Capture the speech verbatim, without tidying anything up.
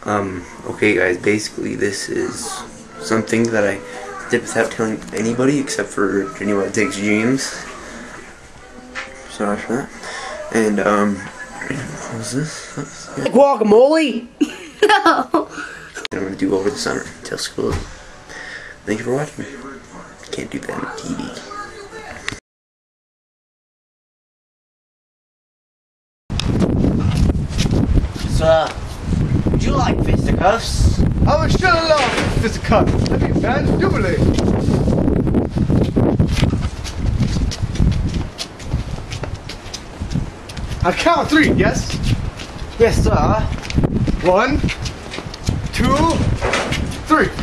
Um, okay guys, basically this is something that I did without telling anybody except for anyone that takes James. Sorry for that. And, um, what was this? What was this? Guacamole? No! I'm gonna do over the summer until school. Thank you for watching. Can't do that on T V. Sir, would you like fisticuffs? I would still allow fisticuffs. Let me band jubilee. I count three, yes? Yes, sir. One, two, three.